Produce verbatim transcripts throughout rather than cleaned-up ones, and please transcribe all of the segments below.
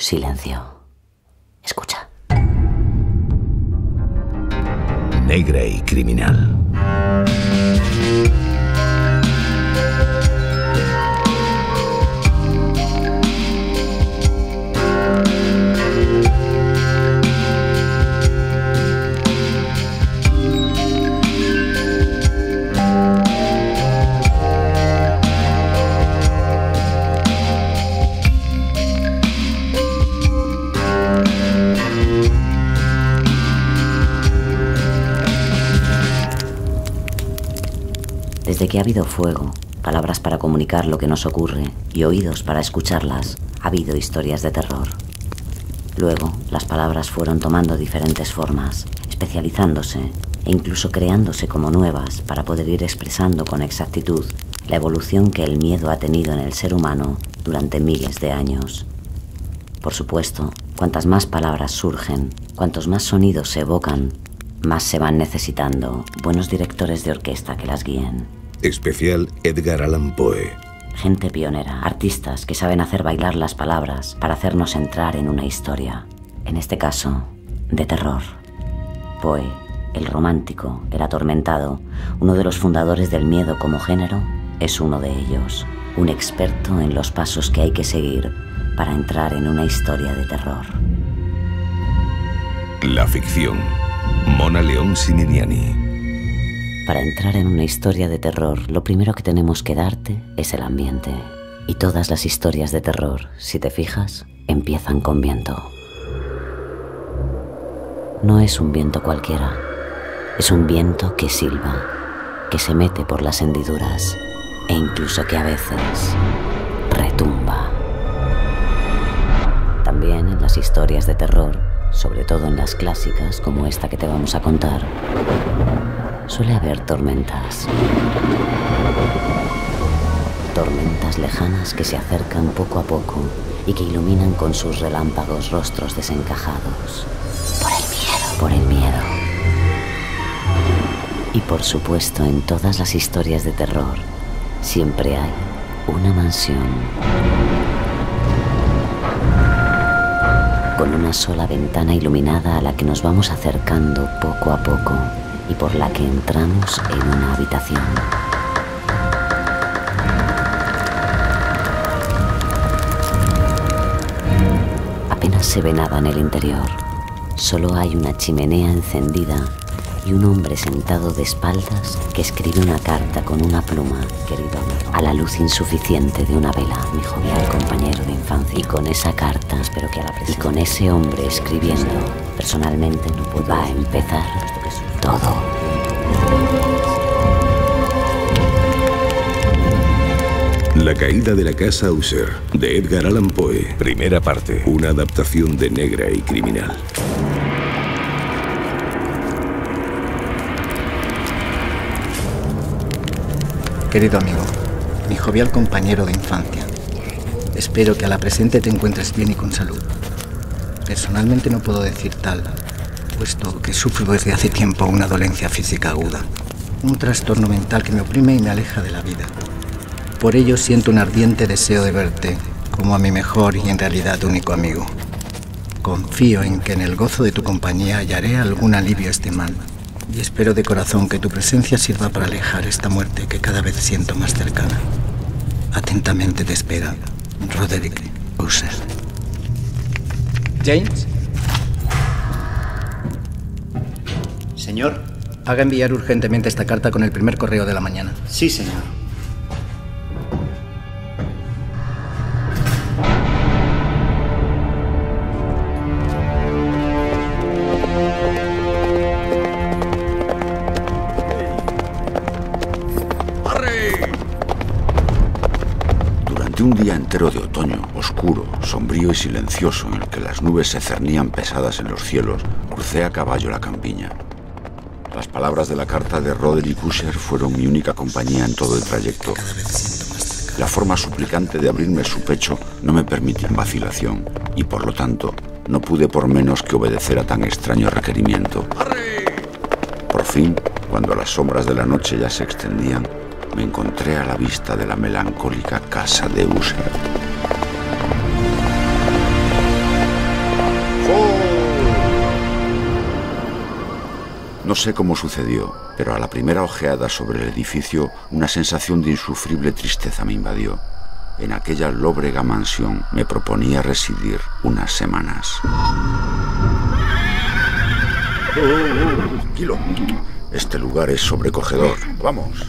Silencio. Escucha. Negra y criminal. Desde que ha habido fuego, palabras para comunicar lo que nos ocurre y oídos para escucharlas, ha habido historias de terror. Luego, las palabras fueron tomando diferentes formas, especializándose e incluso creándose como nuevas para poder ir expresando con exactitud la evolución que el miedo ha tenido en el ser humano durante miles de años. Por supuesto, cuantas más palabras surgen, cuantos más sonidos se evocan, más se van necesitando buenos directores de orquesta que las guíen. Especial Edgar Allan Poe. Gente pionera, artistas que saben hacer bailar las palabras para hacernos entrar en una historia. En este caso, de terror. Poe, el romántico, el atormentado, uno de los fundadores del miedo como género, es uno de ellos. Un experto en los pasos que hay que seguir para entrar en una historia de terror. La ficción. Mona León Sinigliani. Para entrar en una historia de terror, lo primero que tenemos que darte es el ambiente. Y todas las historias de terror, si te fijas, empiezan con viento. No es un viento cualquiera. Es un viento que silba, que se mete por las hendiduras e incluso que a veces retumba. También en las historias de terror, sobre todo en las clásicas como esta que te vamos a contar, suele haber tormentas. Tormentas lejanas que se acercan poco a poco y que iluminan con sus relámpagos rostros desencajados. Por el miedo. Por el miedo. Y por supuesto, en todas las historias de terror, siempre hay una mansión con una sola ventana iluminada a la que nos vamos acercando poco a poco y por la que entramos en una habitación. Apenas se ve nada en el interior. Solo hay una chimenea encendida y un hombre sentado de espaldas que escribe una carta con una pluma, querido amigo, a la luz insuficiente de una vela, mi jovial compañero de infancia. Y con esa carta, espero que a la presente, y con ese hombre escribiendo, personalmente no puedo, va a empezar todo. La caída de la casa User, de Edgar Allan Poe. Primera parte. Una adaptación de Negra y Criminal. Querido amigo, mi jovial compañero de infancia, espero que a la presente te encuentres bien y con salud. Personalmente no puedo decir tal, puesto que sufro desde hace tiempo una dolencia física aguda, un trastorno mental que me oprime y me aleja de la vida. Por ello siento un ardiente deseo de verte como a mi mejor y en realidad único amigo. Confío en que en el gozo de tu compañía hallaré algún alivio a este mal. Y espero de corazón que tu presencia sirva para alejar esta muerte que cada vez siento más cercana. Atentamente te espera, Roderick User. ¿James? Señor. Haga enviar urgentemente esta carta con el primer correo de la mañana. Sí, señor. Un día entero de otoño, oscuro, sombrío y silencioso, en el que las nubes se cernían pesadas en los cielos, crucé a caballo la campiña. Las palabras de la carta de Roderick User fueron mi única compañía en todo el trayecto. La forma suplicante de abrirme su pecho no me permitía vacilación, y por lo tanto no pude por menos que obedecer a tan extraño requerimiento. Por fin, cuando las sombras de la noche ya se extendían, me encontré a la vista de la melancólica casa de User. No sé cómo sucedió, pero a la primera ojeada sobre el edificio, una sensación de insufrible tristeza me invadió. En aquella lóbrega mansión me proponía residir unas semanas. Oh, oh, oh, tranquilo. Este lugar es sobrecogedor. Vamos.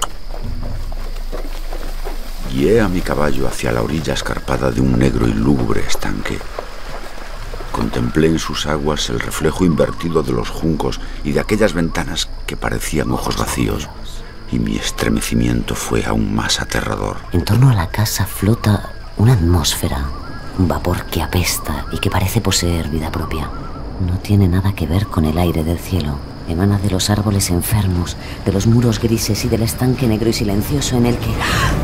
Guié a mi caballo hacia la orilla escarpada de un negro y lúgubre estanque. Contemplé en sus aguas el reflejo invertido de los juncos y de aquellas ventanas que parecían ojos vacíos, y mi estremecimiento fue aún más aterrador. En torno a la casa flota una atmósfera, un vapor que apesta y que parece poseer vida propia. No tiene nada que ver con el aire del cielo. Emana de los árboles enfermos, de los muros grises y del estanque negro y silencioso en el que...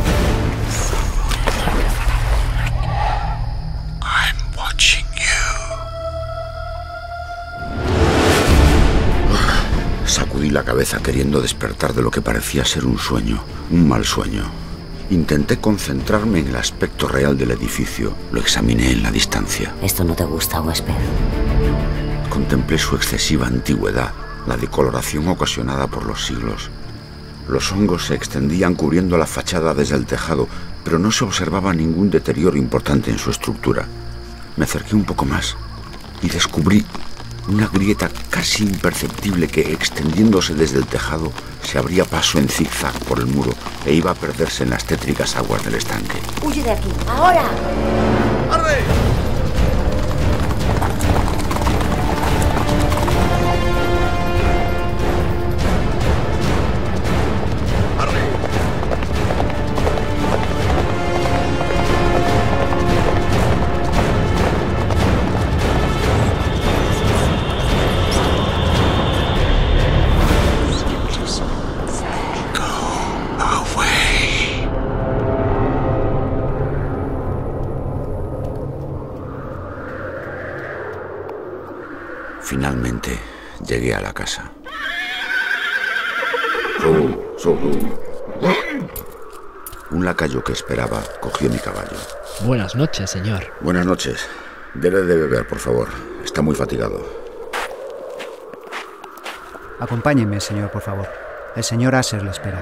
Sacudí la cabeza queriendo despertar de lo que parecía ser un sueño, un mal sueño. Intenté concentrarme en el aspecto real del edificio. Lo examiné en la distancia. Esto no te gusta, huésped. Contemplé su excesiva antigüedad, la decoloración ocasionada por los siglos. Los hongos se extendían cubriendo la fachada desde el tejado, pero no se observaba ningún deterioro importante en su estructura. Me acerqué un poco más y descubrí una grieta casi imperceptible que, extendiéndose desde el tejado, se abría paso en zigzag por el muro e iba a perderse en las tétricas aguas del estanque. ¡Huye de aquí! ¡Ahora! ¡Arre! Finalmente llegué a la casa. So, so, so. Un lacayo que esperaba cogió mi caballo. Buenas noches, señor. Buenas noches. Debe de beber, por favor. Está muy fatigado. Acompáñeme, señor, por favor. El señor Aser le espera.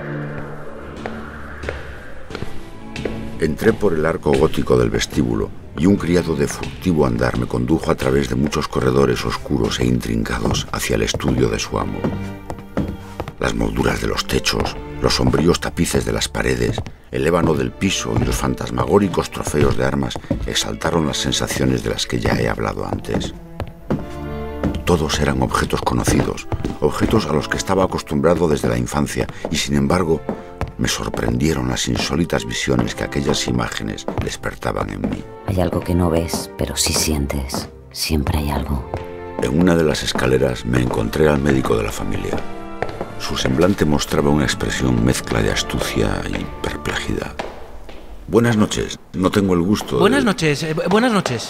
Entré por el arco gótico del vestíbulo y un criado de furtivo andar me condujo a través de muchos corredores oscuros e intrincados hacia el estudio de su amo. Las molduras de los techos, los sombríos tapices de las paredes, el ébano del piso y los fantasmagóricos trofeos de armas exaltaron las sensaciones de las que ya he hablado antes. Todos eran objetos conocidos, objetos a los que estaba acostumbrado desde la infancia, y sin embargo me sorprendieron las insólitas visiones que aquellas imágenes despertaban en mí. Hay algo que no ves, pero sí sientes. Siempre hay algo. En una de las escaleras me encontré al médico de la familia. Su semblante mostraba una expresión mezcla de astucia y perplejidad. Buenas noches. No tengo el gusto Buenas de... noches. Eh, buenas noches.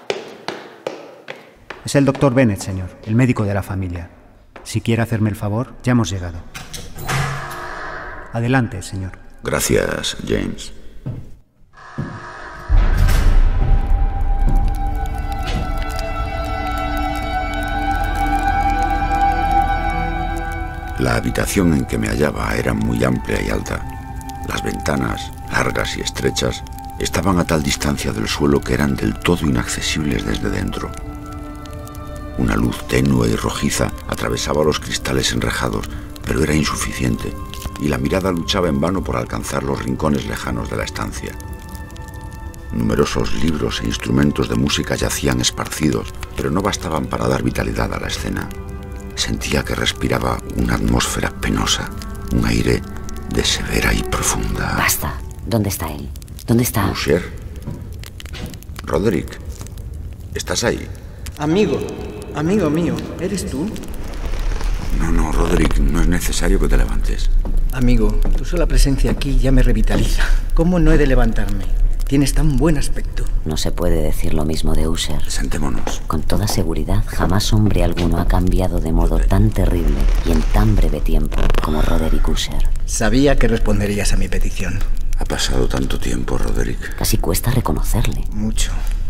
Es el doctor Bennett, señor, el médico de la familia. Si quiere hacerme el favor, ya hemos llegado. Adelante, señor. Gracias, James. La habitación en que me hallaba era muy amplia y alta. Las ventanas, largas y estrechas, estaban a tal distancia del suelo que eran del todo inaccesibles desde dentro. Una luz tenue y rojiza atravesaba los cristales enrejados, pero era insuficiente, y la mirada luchaba en vano por alcanzar los rincones lejanos de la estancia. Numerosos libros e instrumentos de música yacían esparcidos, pero no bastaban para dar vitalidad a la escena. Sentía que respiraba una atmósfera penosa, un aire de severa y profunda. Basta. ¿Dónde está él? ¿Dónde está? User. Roderick, ¿estás ahí? Amigo, amigo mío, ¿eres tú? No, no, Roderick, no es necesario que te levantes. Amigo, tu sola presencia aquí ya me revitaliza. ¿Cómo no he de levantarme? Tienes tan buen aspecto. No se puede decir lo mismo de User. Sentémonos. Con toda seguridad, jamás hombre alguno ha cambiado de modo tan terrible y en tan breve tiempo como Roderick User. Sabía que responderías a mi petición. Ha pasado tanto tiempo, Roderick. Casi cuesta reconocerle. Mucho,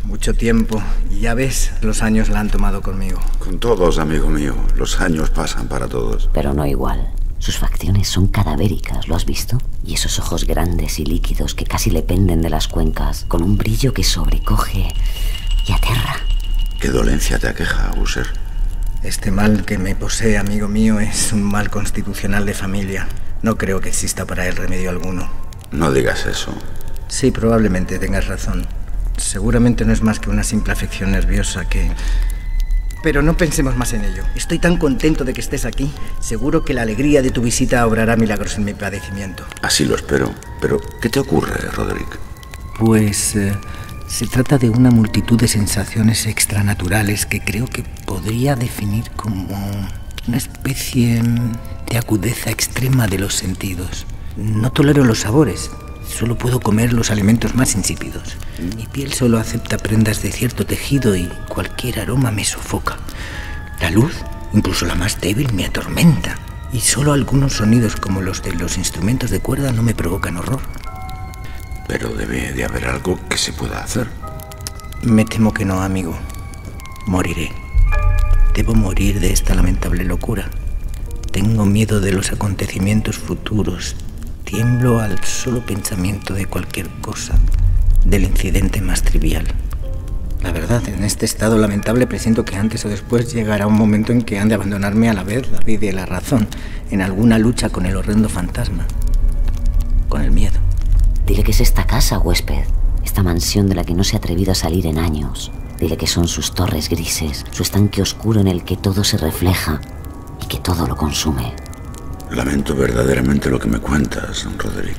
mucho tiempo. Y ya ves, los años la han tomado conmigo. Con todos, amigo mío. Los años pasan para todos. Pero no igual. Sus facciones son cadavéricas, ¿lo has visto? Y esos ojos grandes y líquidos que casi le penden de las cuencas, con un brillo que sobrecoge y aterra. ¿Qué dolencia te aqueja, User? Este mal que me posee, amigo mío, es un mal constitucional de familia. No creo que exista para él remedio alguno. No digas eso. Sí, probablemente tengas razón. Seguramente no es más que una simple afección nerviosa que... Pero no pensemos más en ello. Estoy tan contento de que estés aquí. Seguro que la alegría de tu visita obrará milagros en mi padecimiento. Así lo espero. Pero, ¿qué te ocurre, Roderick? Pues... Eh, se trata de una multitud de sensaciones extranaturales que creo que podría definir como una especie de agudeza extrema de los sentidos. No tolero los sabores. Solo puedo comer los alimentos más insípidos. Mi piel solo acepta prendas de cierto tejido y cualquier aroma me sofoca. La luz, incluso la más débil, me atormenta. Y solo algunos sonidos como los de los instrumentos de cuerda no me provocan horror. Pero debe de haber algo que se pueda hacer. Me temo que no, amigo. Moriré. Debo morir de esta lamentable locura. Tengo miedo de los acontecimientos futuros. Tiemblo al solo pensamiento de cualquier cosa, del incidente más trivial. La verdad, en este estado lamentable presiento que antes o después llegará un momento en que han de abandonarme a la vez la vida y la razón, en alguna lucha con el horrendo fantasma, con el miedo. Dile que es esta casa, huésped, esta mansión de la que no se ha atrevido a salir en años. Dile que son sus torres grises, su estanque oscuro en el que todo se refleja y que todo lo consume. Lamento verdaderamente lo que me cuentas, Roderick.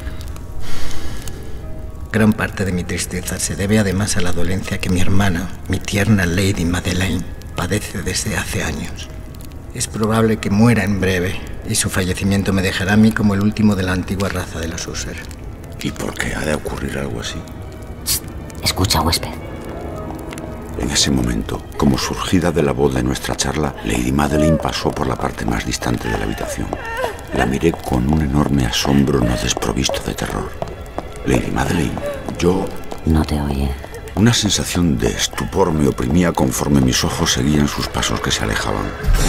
Gran parte de mi tristeza se debe además a la dolencia que mi hermana, mi tierna Lady Madeleine, padece desde hace años. Es probable que muera en breve, y su fallecimiento me dejará a mí como el último de la antigua raza de los User. ¿Y por qué ha de ocurrir algo así? Shh, escucha, huésped. En ese momento, como surgida de la voz de nuestra charla, Lady Madeleine pasó por la parte más distante de la habitación. La miré con un enorme asombro no desprovisto de terror. Lady Madeleine, yo... No te oye. Una sensación de estupor me oprimía conforme mis ojos seguían sus pasos que se alejaban.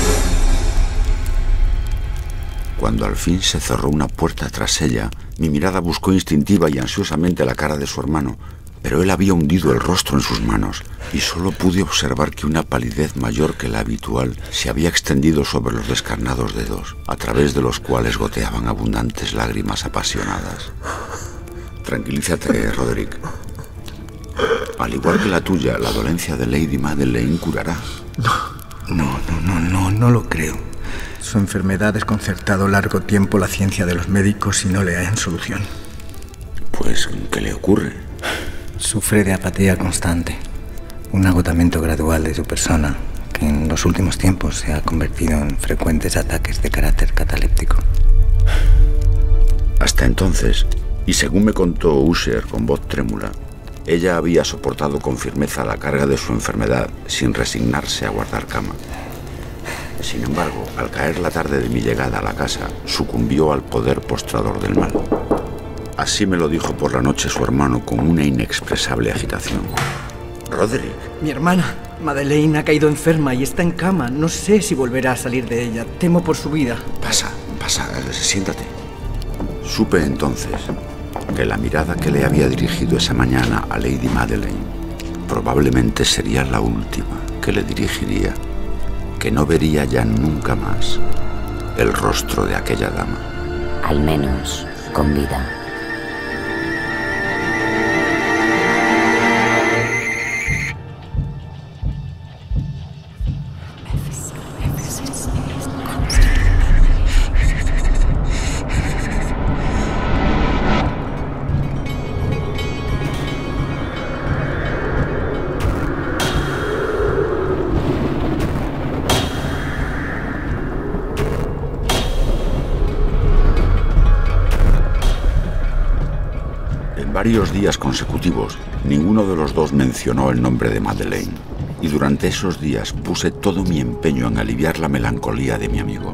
Cuando al fin se cerró una puerta tras ella, mi mirada buscó instintiva y ansiosamente la cara de su hermano, pero él había hundido el rostro en sus manos y solo pude observar que una palidez mayor que la habitual se había extendido sobre los descarnados dedos, a través de los cuales goteaban abundantes lágrimas apasionadas. Tranquilízate, Roderick. Al igual que la tuya, la dolencia de Lady Madeleine curará. No, no, no, no, no lo creo. Su enfermedad ha desconcertado largo tiempo la ciencia de los médicos y no le hallan solución. Pues, ¿qué le ocurre? Sufre de apatía constante, un agotamiento gradual de su persona que en los últimos tiempos se ha convertido en frecuentes ataques de carácter cataléptico. Hasta entonces, y según me contó Usher con voz trémula, ella había soportado con firmeza la carga de su enfermedad sin resignarse a guardar cama. Sin embargo, al caer la tarde de mi llegada a la casa, sucumbió al poder postrador del mal. Así me lo dijo por la noche su hermano con una inexpresable agitación. Roderick. Mi hermana, Madeleine, ha caído enferma y está en cama. No sé si volverá a salir de ella. Temo por su vida. Pasa, pasa, siéntate. Supe entonces que la mirada que le había dirigido esa mañana a Lady Madeleine probablemente sería la última que le dirigiría, que no vería ya nunca más el rostro de aquella dama. Al menos con vida. Varios días consecutivos, ninguno de los dos mencionó el nombre de Madeleine, y durante esos días puse todo mi empeño en aliviar la melancolía de mi amigo.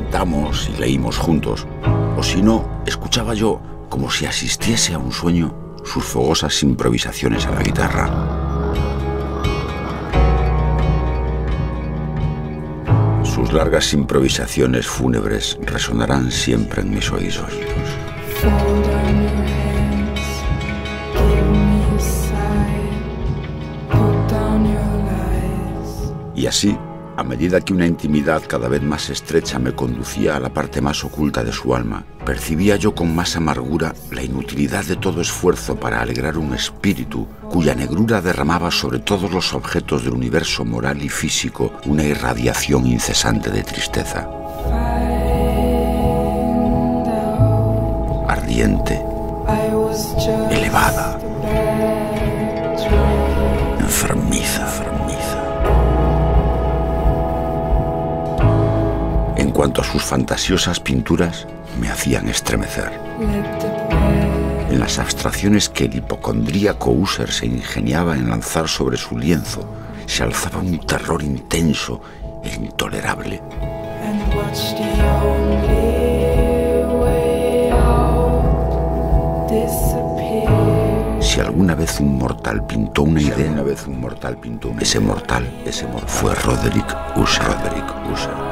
Pintamos y leímos juntos, o si no, escuchaba yo, como si asistiese a un sueño, sus fogosas improvisaciones a la guitarra. Sus largas improvisaciones fúnebres resonarán siempre en mis oídos. Y así, a medida que una intimidad cada vez más estrecha me conducía a la parte más oculta de su alma, percibía yo con más amargura la inutilidad de todo esfuerzo para alegrar un espíritu cuya negrura derramaba sobre todos los objetos del universo moral y físico una irradiación incesante de tristeza. Ardiente, elevada, enfermiza, enfermiza. En cuanto a sus fantasiosas pinturas, me hacían estremecer. En las abstracciones que el hipocondríaco Husserl se ingeniaba en lanzar sobre su lienzo, se alzaba un terror intenso e intolerable. Si alguna vez un mortal pintó una idea, si alguna vez un mortal pintó una ese mortal, ese mortal fue Roderick Usher. Roderick Usher.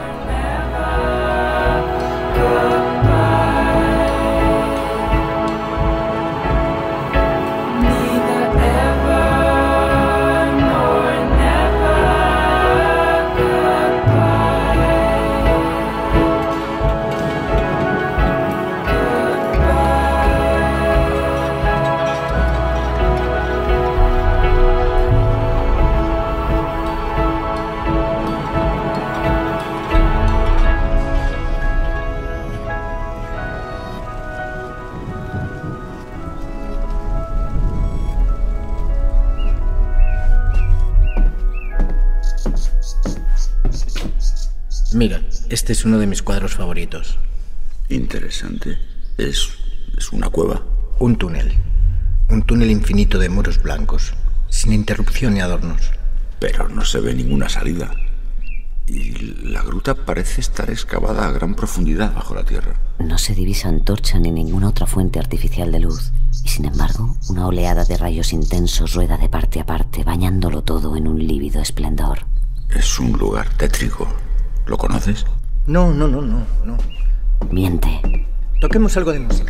Mira, este es uno de mis cuadros favoritos. Interesante. Es, es una cueva. Un túnel. Un túnel infinito de muros blancos, sin interrupción ni adornos. Pero no se ve ninguna salida. Y la gruta parece estar excavada a gran profundidad bajo la tierra. No se divisa antorcha ni ninguna otra fuente artificial de luz. Y sin embargo, una oleada de rayos intensos rueda de parte a parte, bañándolo todo en un lívido esplendor. Es un lugar tétrico. ¿Lo conoces? No, no, no, no, no. Miente. Toquemos algo de música.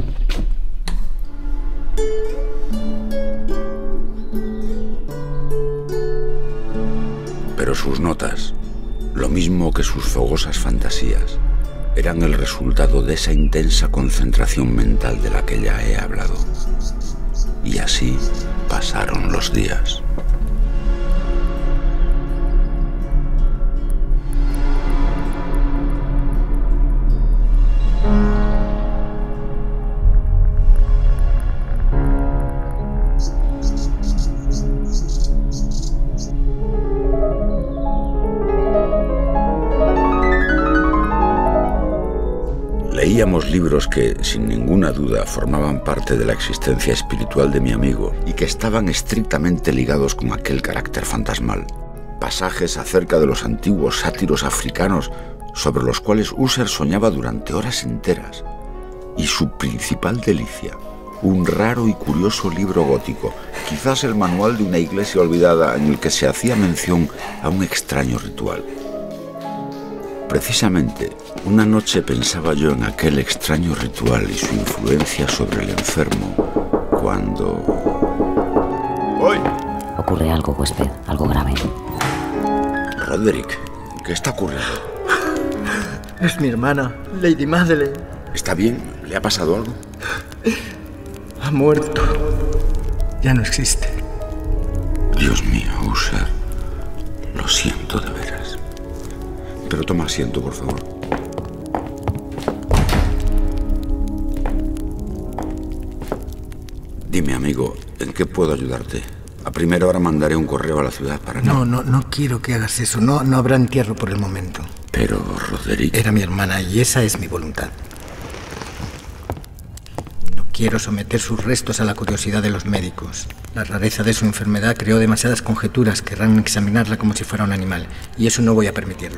Pero sus notas, lo mismo que sus fogosas fantasías, eran el resultado de esa intensa concentración mental de la que ya he hablado. Y así pasaron los días. Leíamos libros que, sin ninguna duda, formaban parte de la existencia espiritual de mi amigo y que estaban estrictamente ligados con aquel carácter fantasmal. Pasajes acerca de los antiguos sátiros africanos sobre los cuales Husserl soñaba durante horas enteras. Y su principal delicia, un raro y curioso libro gótico, quizás el manual de una iglesia olvidada en el que se hacía mención a un extraño ritual. Precisamente, una noche pensaba yo en aquel extraño ritual y su influencia sobre el enfermo, cuando... ¡Hoy! Ocurre algo, huésped, algo grave. Roderick, ¿qué está ocurriendo? Es mi hermana, Lady Madeleine. ¿Está bien? ¿Le ha pasado algo? Ha muerto. Ya no existe. Dios mío, Husserl. Lo siento de veras. Pero toma asiento, por favor. Dime, amigo, ¿en qué puedo ayudarte? A primera hora mandaré un correo a la ciudad para... No, no, no quiero que hagas eso. No, no habrá entierro por el momento. Pero, Roderick... Era mi hermana y esa es mi voluntad. No quiero someter sus restos a la curiosidad de los médicos. La rareza de su enfermedad creó demasiadas conjeturas. Querrán examinarla como si fuera un animal. Y eso no voy a permitirlo.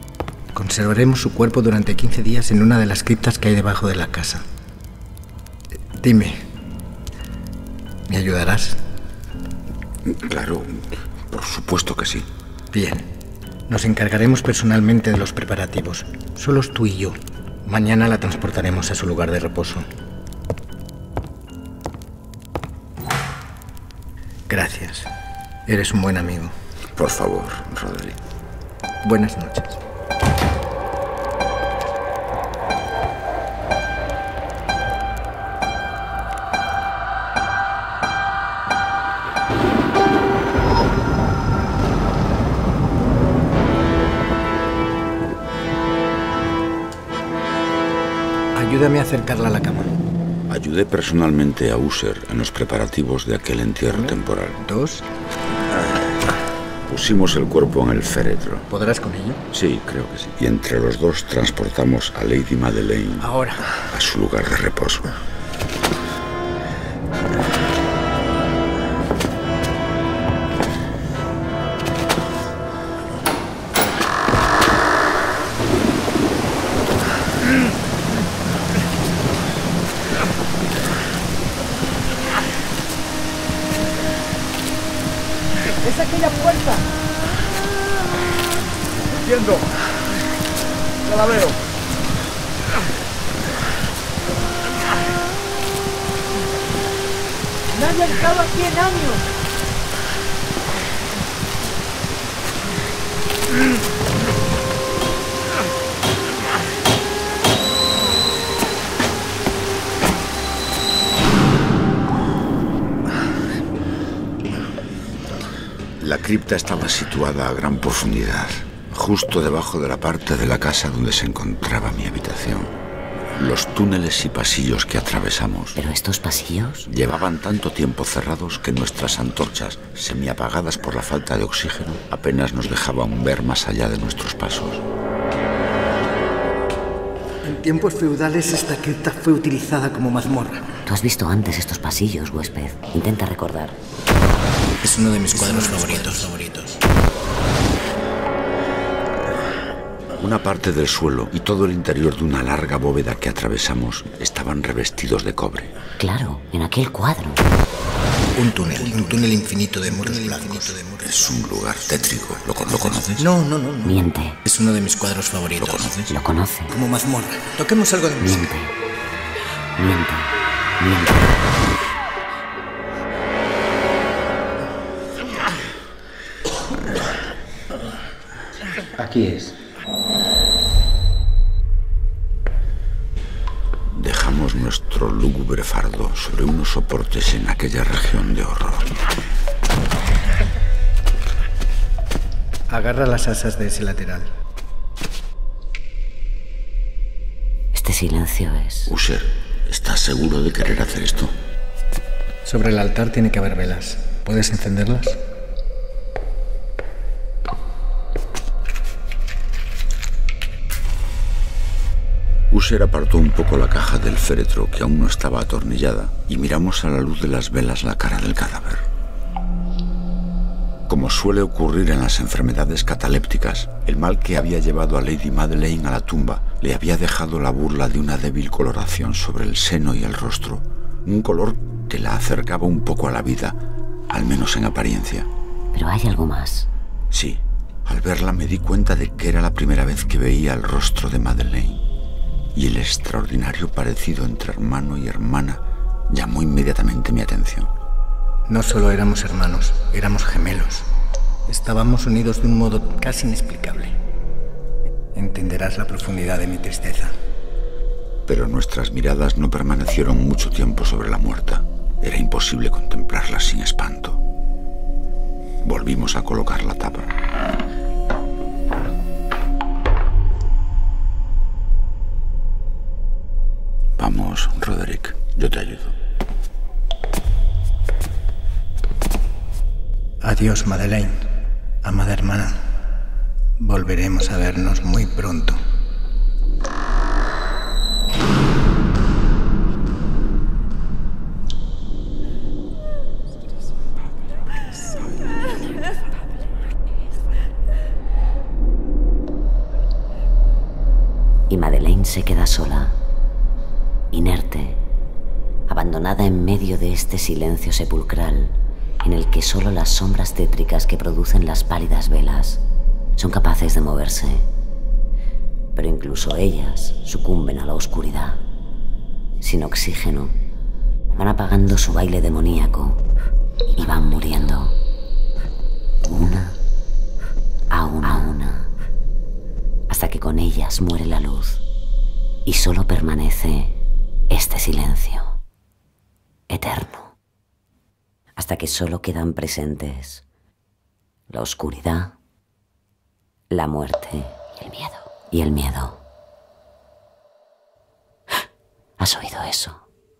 Conservaremos su cuerpo durante quince días en una de las criptas que hay debajo de la casa. Dime, ¿me ayudarás? Claro, por supuesto que sí. Bien, nos encargaremos personalmente de los preparativos. Solos tú y yo. Mañana la transportaremos a su lugar de reposo. Gracias. Eres un buen amigo. Por favor, Roderick. Buenas noches. Ayúdame a acercarla a la cama. Ayudé personalmente a User en los preparativos de aquel entierro temporal. Dos. Pusimos el cuerpo en el féretro. ¿Podrás con ello? Sí, creo que sí. Y entre los dos transportamos a Lady Madeleine Ahora. a su lugar de reposo. ¡Es aquella puerta! ¡Entiendo! ¡Ya la veo! ¡Nadie ha estado aquí en años! La cripta estaba situada a gran profundidad, justo debajo de la parte de la casa donde se encontraba mi habitación. Los túneles y pasillos que atravesamos... ¿Pero estos pasillos? Llevaban tanto tiempo cerrados que nuestras antorchas, semiapagadas por la falta de oxígeno, apenas nos dejaban ver más allá de nuestros pasos. En tiempos feudales esta cripta fue utilizada como mazmorra. Tú has visto antes estos pasillos, huésped. Intenta recordar. Es uno de mis cuadros favoritos. favoritos. Una parte del suelo y todo el interior de una larga bóveda que atravesamos estaban revestidos de cobre. Claro, en aquel cuadro. Un túnel, un túnel infinito de muros blancos. Es un lugar tétrico. ¿Lo, ¿Lo conoces? No, no, no, no. Miente. Es uno de mis cuadros favoritos. ¿Lo conoces? Lo conoce. Como mazmorra. Toquemos algo de música. Miente. Miente. Miente. Aquí es. Dejamos nuestro lúgubre fardo sobre unos soportes en aquella región de horror. Agarra las asas de ese lateral. Este silencio es... User, ¿estás seguro de querer hacer esto? Sobre el altar tiene que haber velas. ¿Puedes encenderlas? User apartó un poco la caja del féretro, que aún no estaba atornillada, y miramos a la luz de las velas la cara del cadáver. Como suele ocurrir en las enfermedades catalépticas, el mal que había llevado a Lady Madeleine a la tumba le había dejado la burla de una débil coloración sobre el seno y el rostro, un color que la acercaba un poco a la vida, al menos en apariencia. Pero hay algo más. Sí, al verla me di cuenta de que era la primera vez que veía el rostro de Madeleine. Y el extraordinario parecido entre hermano y hermana llamó inmediatamente mi atención. No solo éramos hermanos, éramos gemelos. Estábamos unidos de un modo casi inexplicable. Entenderás la profundidad de mi tristeza. Pero nuestras miradas no permanecieron mucho tiempo sobre la muerta. Era imposible contemplarlas sin espanto. Volvimos a colocar la tapa. Vamos, Roderick, yo te ayudo. Adiós, Madeleine, amada hermana. Volveremos a vernos muy pronto. Y Madeleine se queda sola, inerte, abandonada. instalada en medio de este silencio sepulcral, en el que solo las sombras tétricas que producen las pálidas velas son capaces de moverse. Pero incluso ellas sucumben a la oscuridad. Sin oxígeno, van apagando su baile demoníaco y van muriendo. Una a una, a una, hasta que con ellas muere la luz y solo permanece este silencio eterno, hasta que solo quedan presentes la oscuridad, la muerte y el miedo. Y el miedo. ¿Has oído eso?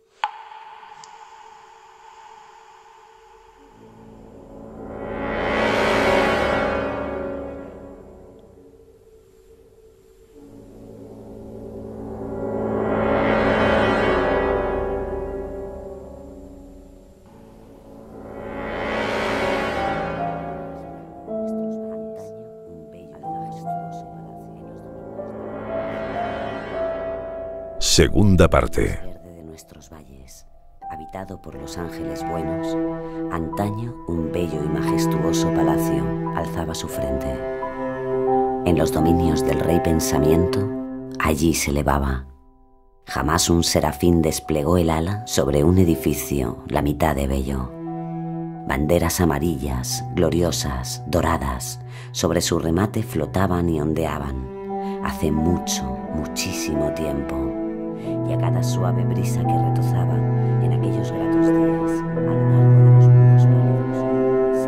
Segunda parte. Verde de nuestros valles, habitado por los ángeles buenos, antaño un bello y majestuoso palacio alzaba su frente. En los dominios del rey pensamiento, allí se elevaba. Jamás un serafín desplegó el ala sobre un edificio la mitad de bello. Banderas amarillas, gloriosas, doradas, sobre su remate flotaban y ondeaban, hace mucho, muchísimo tiempo. Y a cada suave brisa que retozaba en aquellos gratos días, a lo largo de los muros pálidos,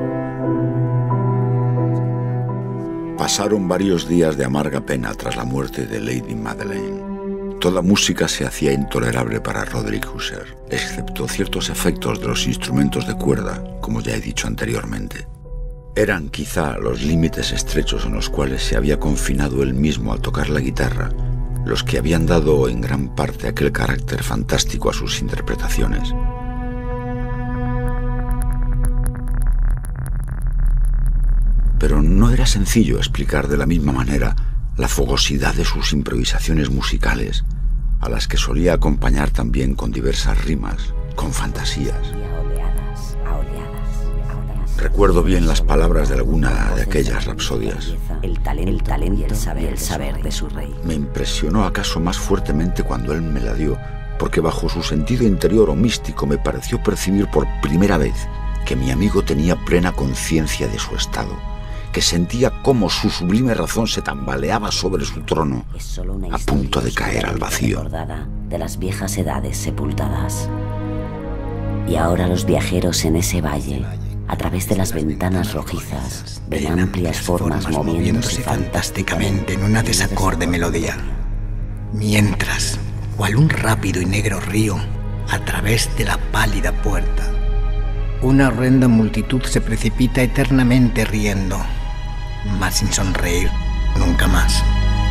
se Pasaron varios días de amarga pena tras la muerte de Lady Madeleine. Toda música se hacía intolerable para Roderick Usher, excepto ciertos efectos de los instrumentos de cuerda, como ya he dicho anteriormente. Eran quizá los límites estrechos en los cuales se había confinado él mismo al tocar la guitarra, los que habían dado en gran parte aquel carácter fantástico a sus interpretaciones. Pero no era sencillo explicar de la misma manera la fogosidad de sus improvisaciones musicales, a las que solía acompañar también con diversas rimas, con fantasías. Recuerdo bien las palabras de alguna de aquellas rapsodias. El talento, el talento y el saber, el saber de su rey. Me impresionó acaso más fuertemente cuando él me la dio, porque bajo su sentido interior o místico me pareció percibir por primera vez que mi amigo tenía plena conciencia de su estado, que sentía cómo su sublime razón se tambaleaba sobre su trono, a punto de caer al vacío. De las viejas edades sepultadas. Y ahora los viajeros en ese valle, a través de las ventanas rojizas, ven amplias formas moviéndose fantásticamente en una desacorde melodía. Mientras, cual un rápido y negro río, a través de la pálida puerta, una horrenda multitud se precipita eternamente riendo, mas sin sonreír nunca más.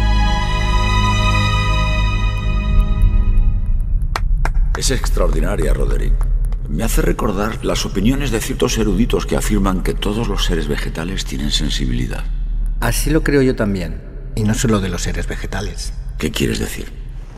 Es extraordinaria, Roderick. Me hace recordar las opiniones de ciertos eruditos que afirman que todos los seres vegetales tienen sensibilidad. Así lo creo yo también, y no solo de los seres vegetales. ¿Qué quieres decir?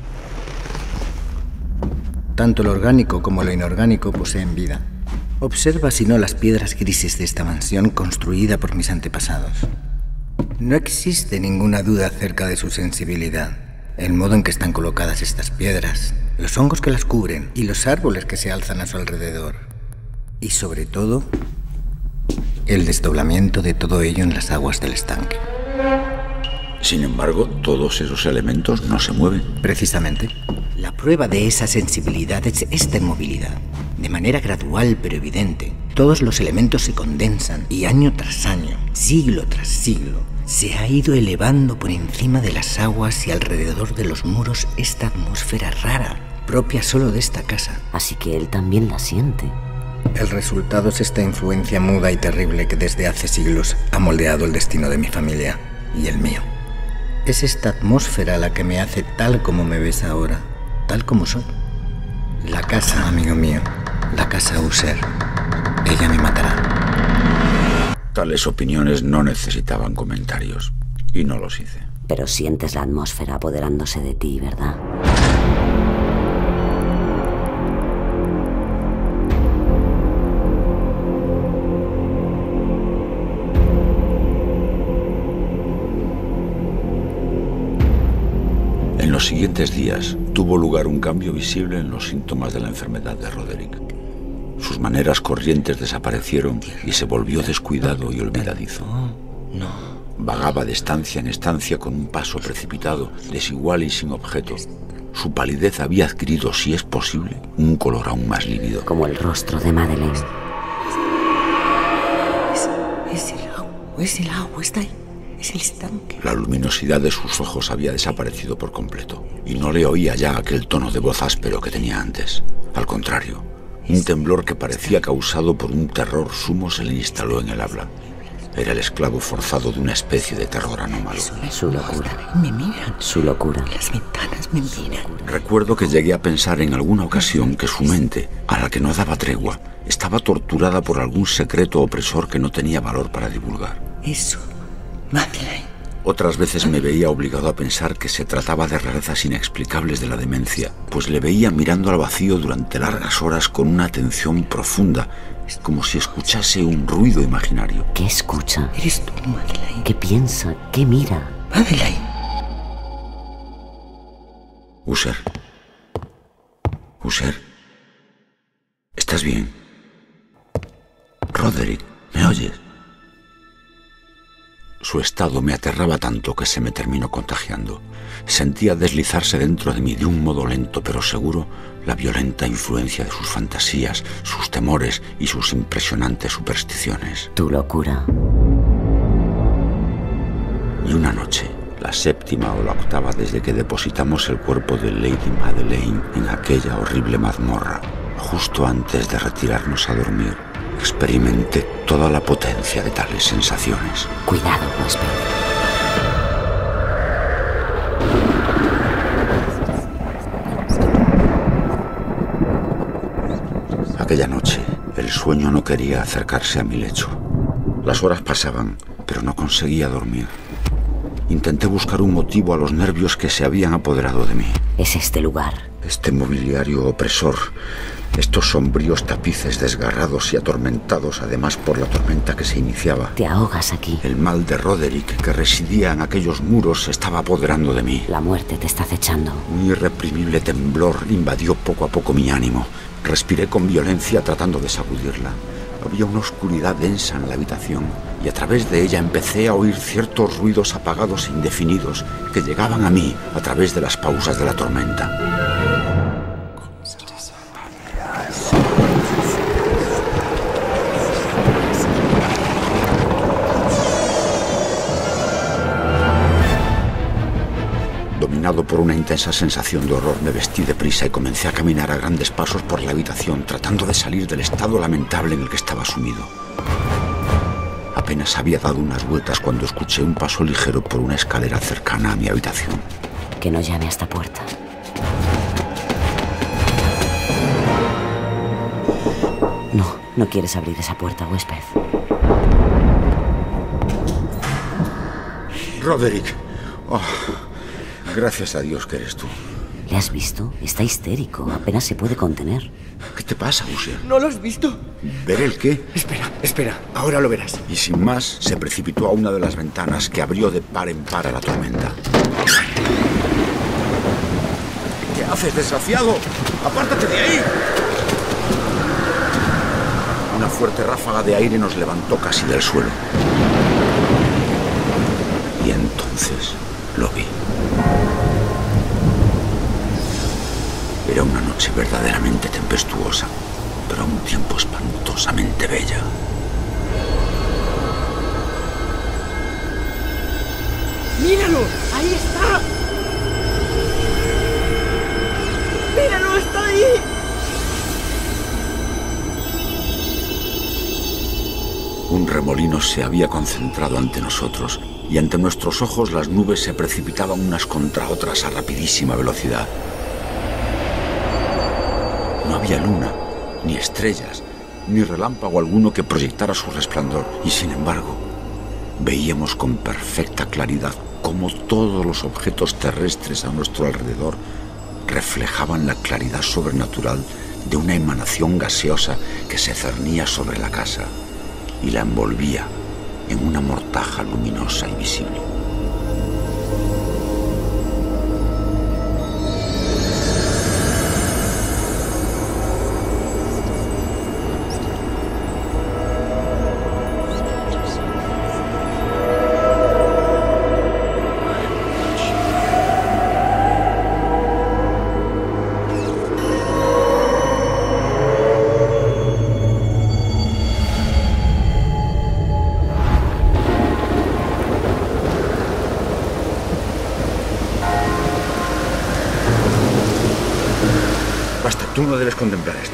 Tanto lo orgánico como lo inorgánico poseen vida. Observa si no las piedras grises de esta mansión construida por mis antepasados. No existe ninguna duda acerca de su sensibilidad. El modo en que están colocadas estas piedras, los hongos que las cubren y los árboles que se alzan a su alrededor. Y sobre todo, el desdoblamiento de todo ello en las aguas del estanque. Sin embargo, todos esos elementos no se mueven. Precisamente. La prueba de esa sensibilidad es esta inmovilidad. De manera gradual pero evidente, todos los elementos se condensan y año tras año, siglo tras siglo, se ha ido elevando por encima de las aguas y alrededor de los muros esta atmósfera rara, propia solo de esta casa. Así que él también la siente. El resultado es esta influencia muda y terrible que desde hace siglos ha moldeado el destino de mi familia y el mío. Es esta atmósfera la que me hace tal como me ves ahora, tal como soy. La casa, amigo mío, la casa Usher, ella me matará. Tales opiniones no necesitaban comentarios, y no los hice. Pero sientes la atmósfera apoderándose de ti, ¿verdad? siguientes días tuvo lugar un cambio visible en los síntomas de la enfermedad de Roderick. Sus maneras corrientes desaparecieron y se volvió descuidado y olvidadizo. Vagaba de estancia en estancia con un paso precipitado, desigual y sin objeto. Su palidez había adquirido, si es posible, un color aún más lívido. Como el rostro de Madeleine. Es, es el agua, es el agua, está ahí. Es el estanque. La luminosidad de sus ojos había desaparecido por completo y no le oía ya aquel tono de voz áspero que tenía antes. Al contrario, un temblor que parecía causado por un terror sumo se le instaló en el habla. Era el esclavo forzado de una especie de terror anómalo. Su locura. Me miran. Su locura. Las ventanas me miran. Recuerdo que llegué a pensar en alguna ocasión que su mente, a la que no daba tregua, estaba torturada por algún secreto opresor que no tenía valor para divulgar. Eso. Madeleine. Otras veces me veía obligado a pensar que se trataba de rarezas inexplicables de la demencia, pues le veía mirando al vacío durante largas horas con una atención profunda, como si escuchase un ruido imaginario. ¿Qué escucha? Eres tú, Madeleine. ¿Qué piensa? ¿Qué mira? Madeleine. User. User. ¿Estás bien? Roderick, ¿me oyes? Su estado me aterraba tanto que se me terminó contagiando. Sentía deslizarse dentro de mí de un modo lento pero seguro la violenta influencia de sus fantasías, sus temores y sus impresionantes supersticiones. Tu locura. Y una noche, la séptima o la octava desde que depositamos el cuerpo de Lady Madeleine en aquella horrible mazmorra, justo antes de retirarnos a dormir, experimenté toda la potencia de tales sensaciones. Cuidado, huésped. Aquella noche, el sueño no quería acercarse a mi lecho. Las horas pasaban, pero no conseguía dormir. Intenté buscar un motivo a los nervios que se habían apoderado de mí. Es este lugar. Este mobiliario opresor, estos sombríos tapices desgarrados y atormentados, además por la tormenta que se iniciaba. Te ahogas aquí. El mal de Roderick, que residía en aquellos muros, se estaba apoderando de mí. La muerte te está acechando. Un irreprimible temblor invadió poco a poco mi ánimo. Respiré con violencia tratando de sacudirla. Había una oscuridad densa en la habitación y a través de ella empecé a oír ciertos ruidos apagados e indefinidos que llegaban a mí a través de las pausas de la tormenta. Dominado por una intensa sensación de horror, me vestí deprisa y comencé a caminar a grandes pasos por la habitación, tratando de salir del estado lamentable en el que estaba sumido. Apenas había dado unas vueltas cuando escuché un paso ligero por una escalera cercana a mi habitación. Que no llame a esta puerta. No, no quieres abrir esa puerta, huésped. Roderick. Oh. Gracias a Dios que eres tú. ¿Le has visto? Está histérico. Apenas se puede contener. ¿Qué te pasa, User? ¿No lo has visto? ¿Ver el qué? Espera, espera. Ahora lo verás. Y sin más, se precipitó a una de las ventanas que abrió de par en par a la tormenta. ¿Qué haces, desgraciado? ¡Apártate de ahí! Una fuerte ráfaga de aire nos levantó casi del suelo. Y entonces lo vi. Era una noche verdaderamente tempestuosa, pero a un tiempo espantosamente bella. ¡Míralo! ¡Ahí está! ¡Míralo! ¡Está ahí! Un remolino se había concentrado ante nosotros y ante nuestros ojos las nubes se precipitaban unas contra otras a rapidísima velocidad. No había luna, ni estrellas, ni relámpago alguno que proyectara su resplandor. Y sin embargo, veíamos con perfecta claridad cómo todos los objetos terrestres a nuestro alrededor reflejaban la claridad sobrenatural de una emanación gaseosa que se cernía sobre la casa y la envolvía en una mortaja luminosa y visible. contemplar esto.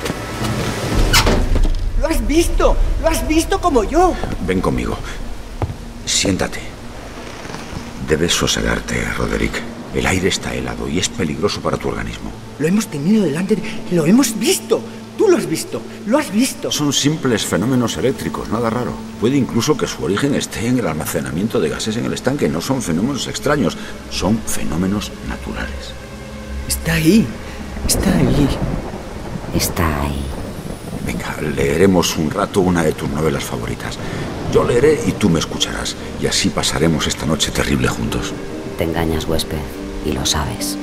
¡Lo has visto! ¡Lo has visto como yo! Ven conmigo. Siéntate. Debes sosegarte, Roderick. El aire está helado y es peligroso para tu organismo. Lo hemos tenido delante de... ¡Lo hemos visto! ¡Tú lo has visto! ¡Lo has visto! Son simples fenómenos eléctricos, nada raro. Puede incluso que su origen esté en el almacenamiento de gases en el estanque. No son fenómenos extraños, son fenómenos naturales. Está ahí. Está ahí. Está ahí. Venga, leeremos un rato una de tus novelas favoritas. Yo leeré y tú me escucharás. Y así pasaremos esta noche terrible juntos. Te engañas, huésped, y lo sabes.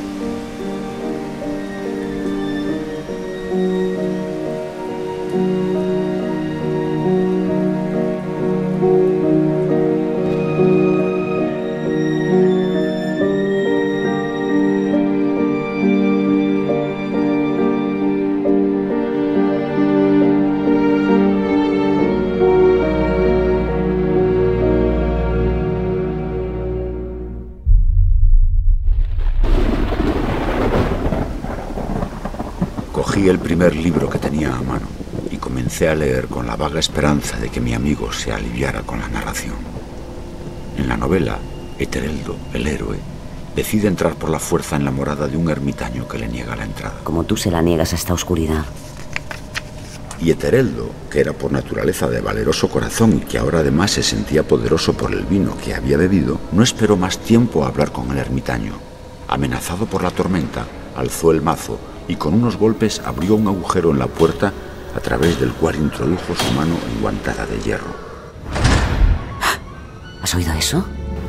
Cogí el primer libro que tenía a mano y comencé a leer con la vaga esperanza de que mi amigo se aliviara con la narración. En la novela, Etereldo, el héroe, decide entrar por la fuerza en la morada de un ermitaño que le niega la entrada. Como tú se la niegas a esta oscuridad. Y Etereldo, que era por naturaleza de valeroso corazón y que ahora además se sentía poderoso por el vino que había bebido, no esperó más tiempo a hablar con el ermitaño. Amenazado por la tormenta, alzó el mazo y con unos golpes abrió un agujero en la puerta a través del cual introdujo su mano enguantada de hierro. ¿Has oído eso?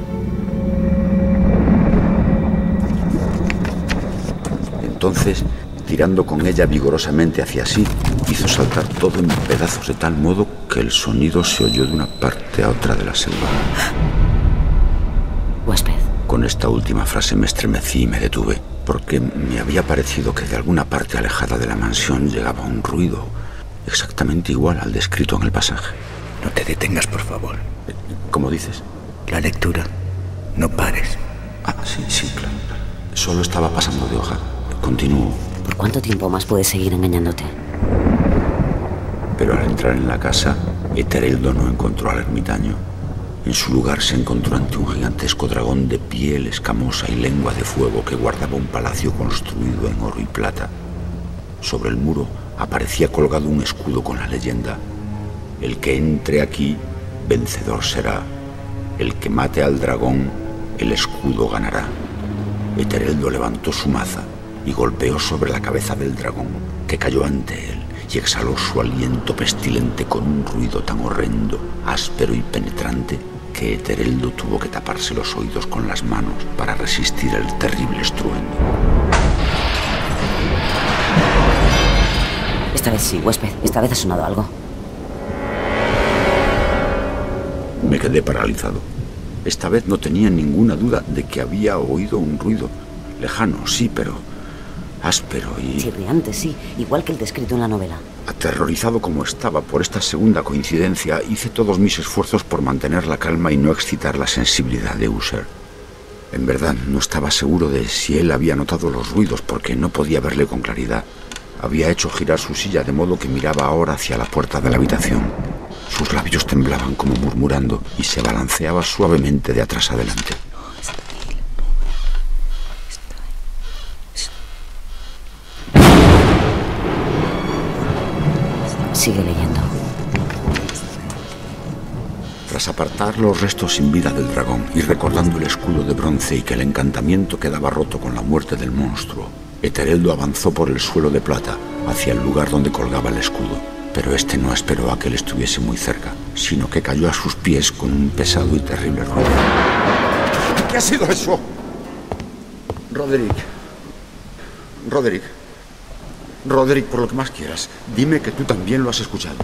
Entonces, tirando con ella vigorosamente hacia sí, hizo saltar todo en pedazos de tal modo que el sonido se oyó de una parte a otra de la selva. Huésped. Con esta última frase me estremecí y me detuve, porque me había parecido que de alguna parte alejada de la mansión llegaba un ruido exactamente igual al descrito en el pasaje. No te detengas, por favor. ¿Cómo dices? La lectura. No pares. Ah, sí, sí, claro. Solo estaba pasando de hoja. Continúo. ¿Por cuánto tiempo más puedes seguir engañándote? Pero al entrar en la casa, Etereldo no encontró al ermitaño. En su lugar se encontró ante un gigantesco dragón de piel escamosa y lengua de fuego que guardaba un palacio construido en oro y plata. Sobre el muro aparecía colgado un escudo con la leyenda: el que entre aquí, vencedor será. El que mate al dragón, el escudo ganará. Etereldo levantó su maza y golpeó sobre la cabeza del dragón, que cayó ante él y exhaló su aliento pestilente con un ruido tan horrendo, áspero y penetrante que Etereldo tuvo que taparse los oídos con las manos para resistir el terrible estruendo. Esta vez sí, huésped. Esta vez ha sonado algo. Me quedé paralizado. Esta vez no tenía ninguna duda de que había oído un ruido. Lejano, sí, pero áspero y... chirriante, sí. Igual que el descrito en la novela. Aterrorizado como estaba por esta segunda coincidencia, hice todos mis esfuerzos por mantener la calma y no excitar la sensibilidad de Uther. En verdad, no estaba seguro de si él había notado los ruidos porque no podía verle con claridad. Había hecho girar su silla de modo que miraba ahora hacia la puerta de la habitación. Sus labios temblaban como murmurando y se balanceaba suavemente de atrás adelante. Sigue leyendo. Tras apartar los restos sin vida del dragón y recordando el escudo de bronce y que el encantamiento quedaba roto con la muerte del monstruo, Etereldo avanzó por el suelo de plata hacia el lugar donde colgaba el escudo. Pero este no esperó a que él estuviese muy cerca, sino que cayó a sus pies con un pesado y terrible ruido. ¿Qué ha sido eso? Roderick. Roderick. Roderick, por lo que más quieras, dime que tú también lo has escuchado.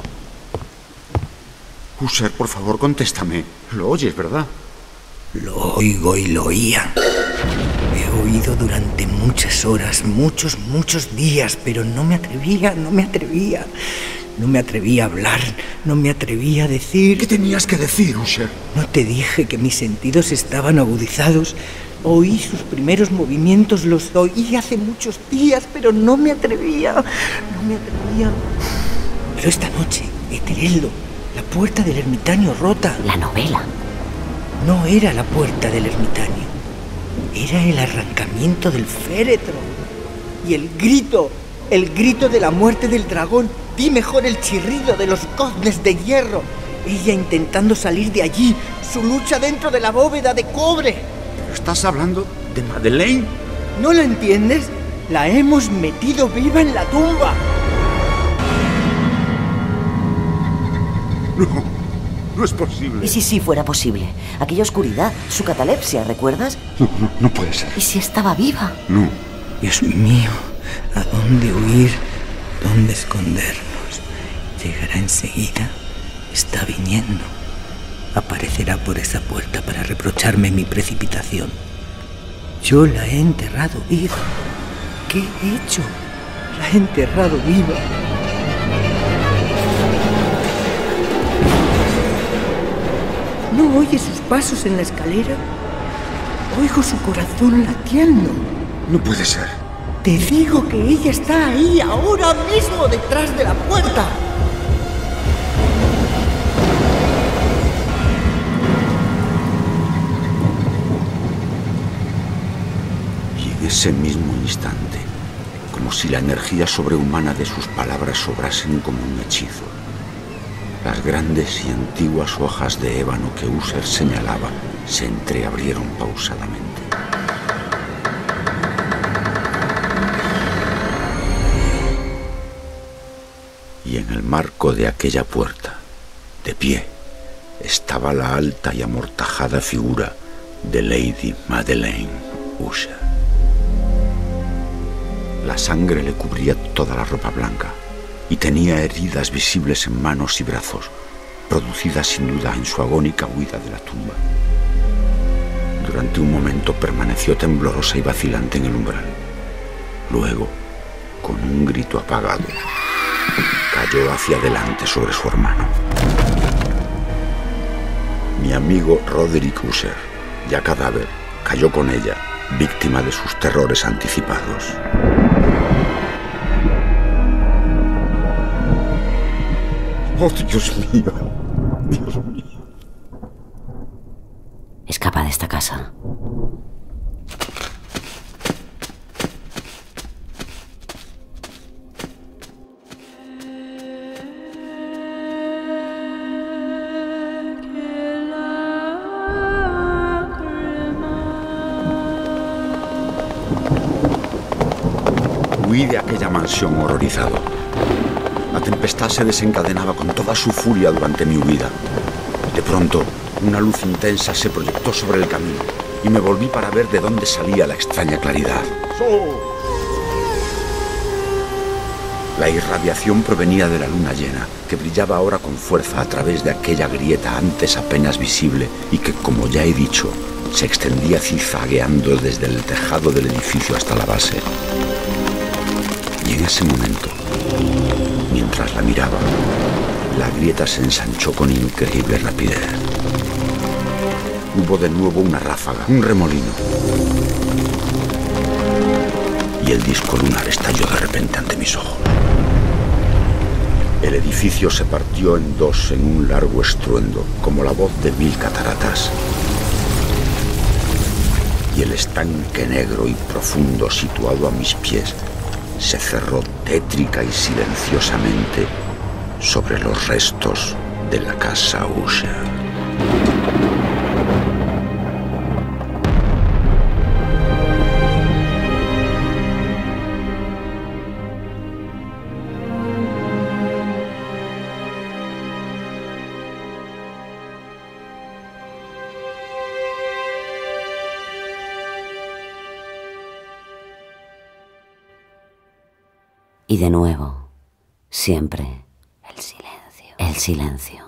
Uther, por favor, contéstame. Lo oyes, ¿verdad? Lo oigo y lo oía. He oído durante muchas horas, muchos, muchos días, pero no me atrevía, no me atrevía. No me atreví a hablar, no me atreví a decir... ¿Qué tenías que decir, Usher? No te dije que mis sentidos estaban agudizados. Oí sus primeros movimientos, los oí hace muchos días, pero no me atrevía, no me atrevía. Pero esta noche, Etereldo, la puerta del ermitaño rota. La novela. No era la puerta del ermitaño, era el arrancamiento del féretro. Y el grito, el grito de la muerte del dragón. Vi mejor el chirrido de los goznes de hierro. Ella intentando salir de allí, su lucha dentro de la bóveda de cobre. ¿Pero estás hablando de Madeleine? ¿No lo entiendes? La hemos metido viva en la tumba. No, no es posible. ¿Y si sí fuera posible? Aquella oscuridad, su catalepsia, ¿recuerdas? No, no, no puede ser. ¿Y si estaba viva? No. Dios mío, ¿a dónde huir? ¿Dónde escondernos? Llegará enseguida. Está viniendo. Aparecerá por esa puerta para reprocharme mi precipitación. Yo la he enterrado viva. ¿Qué he hecho? La he enterrado viva. ¿No oye sus pasos en la escalera? Oigo su corazón latiendo. No puede ser. Te digo que ella está ahí, ahora mismo, detrás de la puerta. Y en ese mismo instante, como si la energía sobrehumana de sus palabras sobrasen como un hechizo, las grandes y antiguas hojas de ébano que Usher señalaba se entreabrieron pausadamente. Y en el marco de aquella puerta, de pie, estaba la alta y amortajada figura de Lady Madeleine Usher. La sangre le cubría toda la ropa blanca y tenía heridas visibles en manos y brazos, producidas sin duda en su agónica huida de la tumba. Durante un momento permaneció temblorosa y vacilante en el umbral. Luego, con un grito apagado, cayó hacia adelante sobre su hermano. Mi amigo Roderick Usher, ya cadáver, cayó con ella, víctima de sus terrores anticipados. ¡Oh, Dios mío! ¡Dios mío! Escapa de esta casa. Huí de aquella mansión horrorizado. La tempestad se desencadenaba con toda su furia durante mi huida. De pronto, una luz intensa se proyectó sobre el camino y me volví para ver de dónde salía la extraña claridad. La irradiación provenía de la luna llena, que brillaba ahora con fuerza a través de aquella grieta antes apenas visible y que, como ya he dicho, se extendía zigzagueando desde el tejado del edificio hasta la base. Y en ese momento, mientras la miraba, la grieta se ensanchó con increíble rapidez. Hubo de nuevo una ráfaga, un remolino. Y el disco lunar estalló de repente ante mis ojos. El edificio se partió en dos en un largo estruendo, como la voz de mil cataratas. Y el estanque negro y profundo situado a mis pies se cerró tétrica y silenciosamente sobre los restos de la casa Usher. Y de nuevo, siempre, el silencio. El silencio.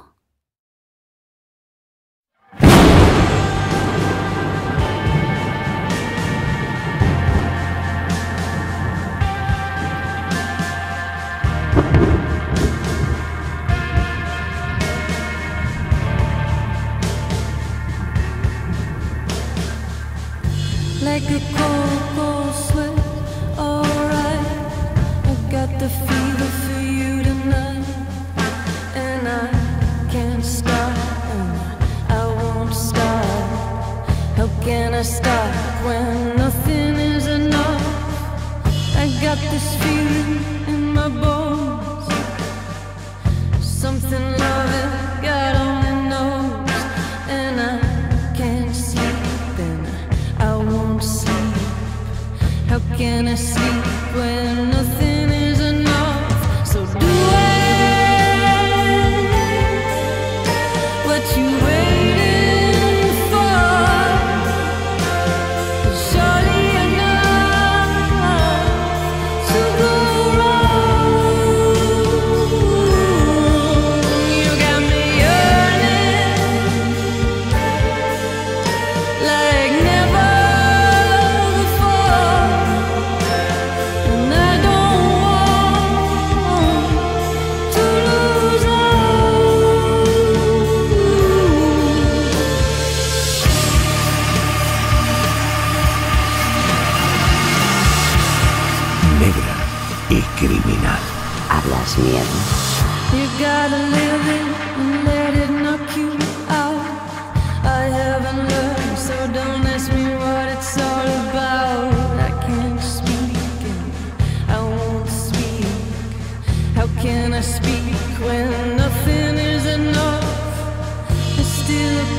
this feeling in my bones. Something loving God only knows. And I can't sleep and I won't sleep. How can I sleep when nothing is enough? So do it. What you waiting for? Surely enough to go wrong. You got me yearning like never before, and I don't want to lose all. Negra y criminal. Hablas miedo. You gotta live it and let it knock you out. I haven't learned, so don't ask me what it's all about. I can't speak and I won't speak. How can I speak when nothing is enough? It's still a